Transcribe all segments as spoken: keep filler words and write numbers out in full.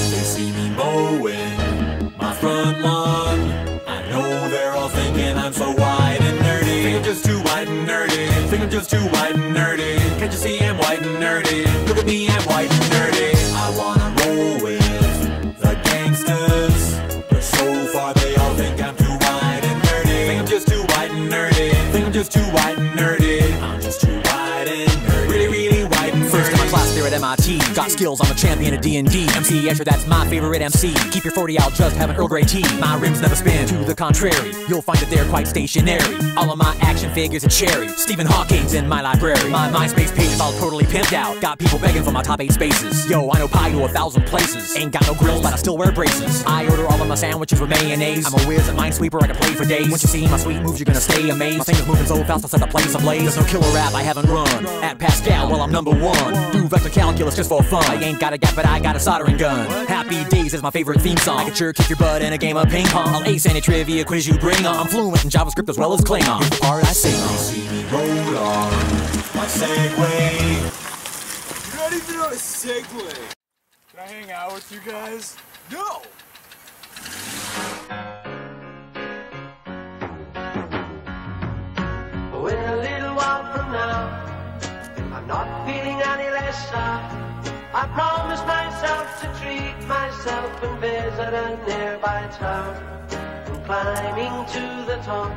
They see me mowing my front lawn. I know they're all thinking I'm so white and nerdy. Think I'm just too white and nerdy. Think I'm just too white and nerdy. Can't you see I'm white and nerdy? Look at me, I'm white and nerdy. I wanna roll with the gangsters, but so far they all think I'm too white and nerdy. Think I'm just too white and nerdy. Think I'm just too white and nerdy. I'm just too white and nerdy. Really, really white and nerdy. First in my class there at M I T. Got skills, I'm a champion of D and D. M C Escher, that's my favorite M C. Keep your forty, I'll just have an Earl Grey tea. My rims never spin, to the contrary. You'll find that they're quite stationary. All of my action figures are cherry. Stephen Hawking's in my library. My MySpace page is all totally pimped out. Got people begging for my top eight spaces. Yo, I know pie to a thousand places. Ain't got no grills, but I still wear braces. I order all of my sandwiches with mayonnaise. I'm a whiz at Minesweeper, I can play for days. Once you see my sweet moves, you're gonna stay amazed. My fingers moving so fast, I'll set the place ablaze. There's no killer rap I haven't run. At Pascal, well, I'm number one. Do vector calculus just for fun. I ain't got a gap, but I got a soldering gun. Happy Days is my favorite theme song. I can sure kick your butt in a game of ping pong. I'll ace any trivia quiz you bring on. I'm fluent in JavaScript as well as Klingon. Here's the part I sing on. They see me roll on my Segway. You're not even on a Segway. Can I hang out with you guys? No! Oh, in a little while from now, I'm not feeling any less sad. I promised myself to treat myself and visit a nearby town. And climbing to the top.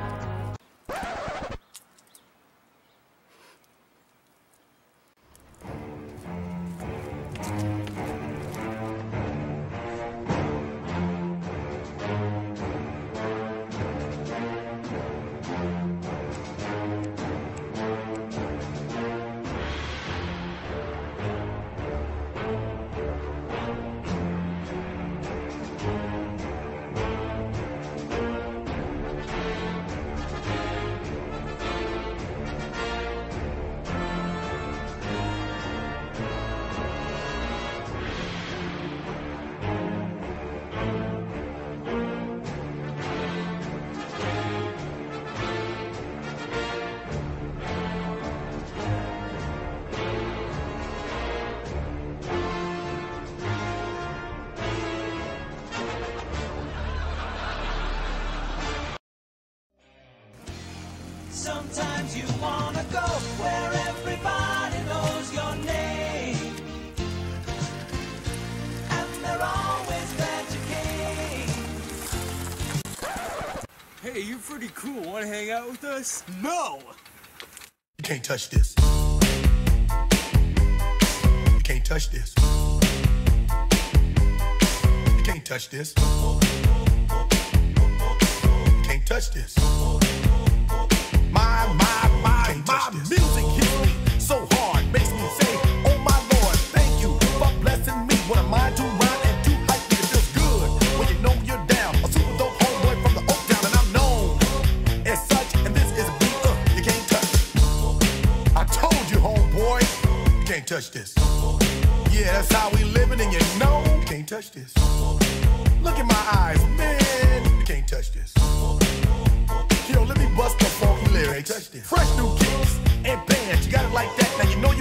Sometimes you wanna go where everybody knows your name, and they're always glad you came. Hey, you're pretty cool. Wanna hang out with us? No! You can't touch this. You can't touch this. You can't touch this. You can't touch this. My, my, my, my music hits me so hard, makes me say, oh my Lord, thank you for blessing me. What a mind to rhyme and to hype me, it feels good when you know you're down. A super dope homeboy from the Oak Town, and I'm known as such, and this is a beat uh, you can't touch. I told you, homeboy, you can't touch this. Yeah, that's how we living, and you know you can't touch this. Look in my eyes, man, you can't touch this. Yo, let me bust the funky lyrics. Fresh new kicks and bands, you got it like that. Now you know you